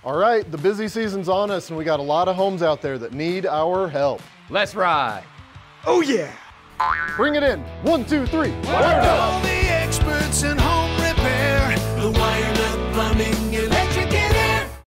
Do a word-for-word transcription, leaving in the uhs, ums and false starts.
All right, the busy season's on us, and we got a lot of homes out there that need our help. Let's ride. Oh yeah. Bring it in. One, two, three. All the experts in home